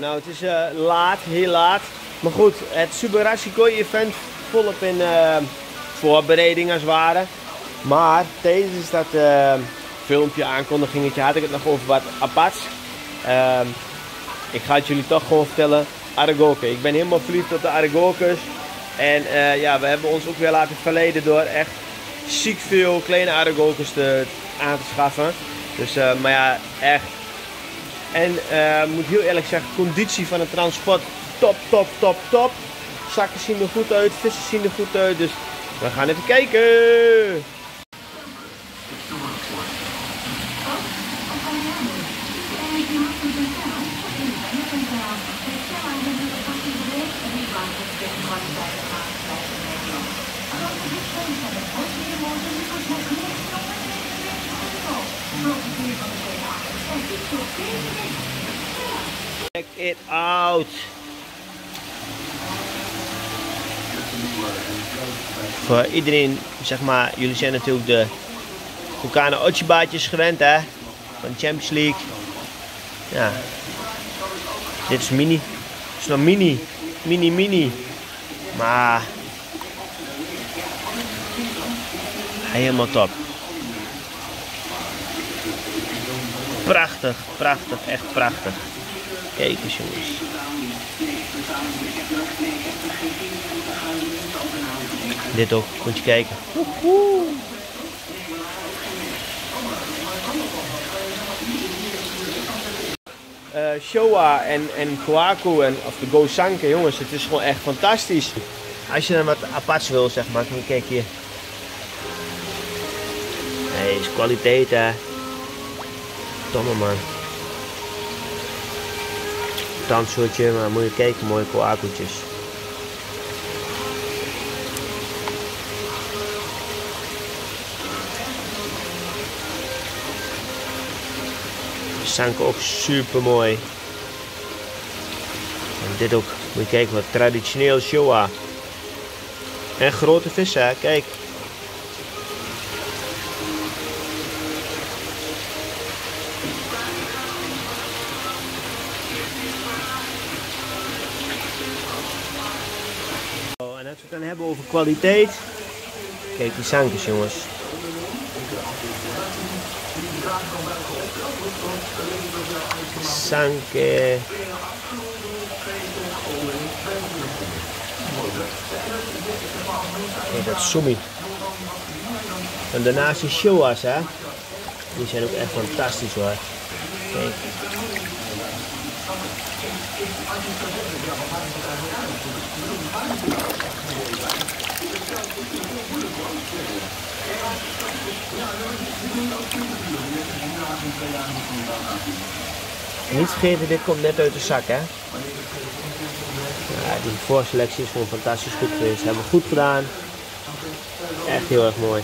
nou het is laat, heel laat. Maar goed, het Subarashi Koi event volop in voorbereiding als het ware. Maar tijdens dat filmpje, aankondigingetje, had ik het nog over wat aparts. Ik ga het jullie toch gewoon vertellen. Aragoken. Ik ben helemaal verliefd op de Aragokers. En ja, we hebben ons ook weer laten verleiden door echt ziek veel kleine Aragokers aan te schaffen. Dus, maar ja, echt. En ik moet heel eerlijk zeggen, conditie van het transport top, top, top, top. Zakken zien er goed uit, vissen zien er goed uit. Dus we gaan even kijken. Check it out. Voor iedereen, zeg maar, jullie zijn natuurlijk de Kokana Ochibaatjes gewend, hè? Van de Champions League. Ja. Dit is mini. Het is nog mini. Mini. Maar helemaal top. Prachtig, prachtig, echt prachtig. Kijk eens jongens. Dit ook, moet je kijken. Showa en Kohaku of de Gosanke, jongens, het is gewoon echt fantastisch. Als je dan wat aparts wil, zeg maar, kijk hier. Nee, is kwaliteit, hè. Tomme man. Tandsoortje, maar moet je kijken, mooie Kohaku'tjes. Sanke ook super mooi. En dit ook, moet je kijken, wat traditioneel Showa. En grote vissen, hè? Kijk. En als we het dan hebben over kwaliteit. Kijk die sankes jongens. Sanke. Kijk dat sumi. En daarnaast die showa's, hè. Die zijn ook echt fantastisch hoor. Kijk. Niet vergeten, dit komt net uit de zak, hè. Ja, die voorselectie is gewoon fantastisch goed geweest. Hebben we goed gedaan. Echt heel erg mooi.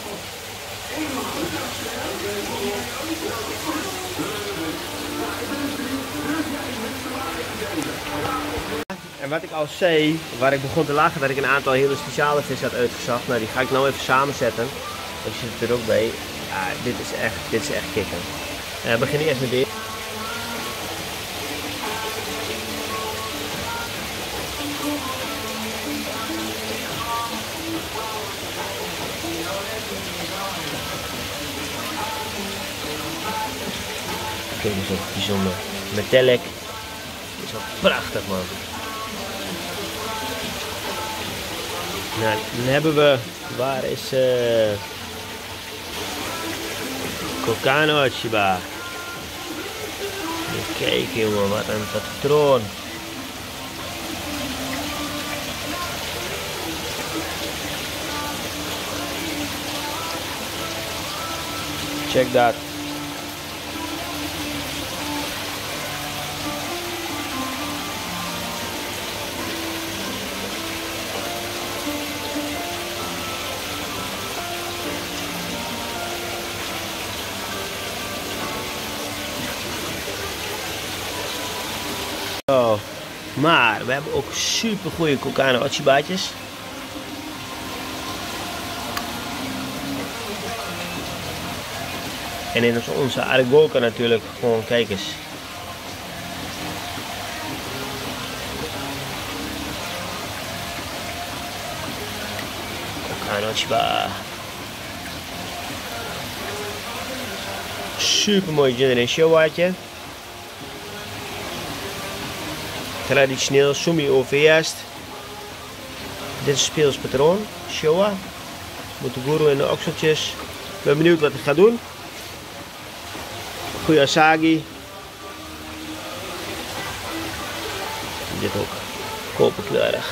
En wat ik al zei, waar ik begon te lachen, dat ik een aantal hele speciale vissen had uitgezocht. Nou, die ga ik nou even samenzetten. Dat zit er ook bij. Ja, dit is echt kicken. We beginnen eerst met dit. Kijk eens op, bijzonder. Metallic. Dit is wel prachtig man. Nou, dan hebben we, waar is Kokana Ochiba. Kijk jongen, wat een patroon. Check dat. Oh, maar we hebben ook super goede Kokana Ochibaatjes. En in onze Aragoka natuurlijk gewoon, kijk eens. Anochiba. Super mooi Jinren Showaatje. Traditioneel Sumi overheerst. Dit is het speelspatroon. Showa. Met de guru en de okseltjes. Ik ben benieuwd wat hij gaat doen. Goeie Asagi. Dit ook. Koperkleurig.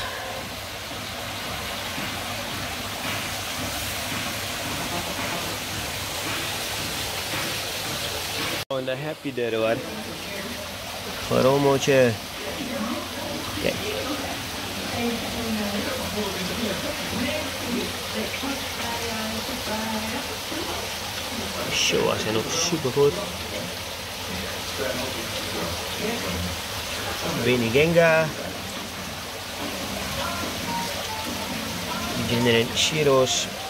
En daar heb je er hoor. Goromootje. Kijk. Showa zijn ook super goed. Benigenga. Jinren Shiro's.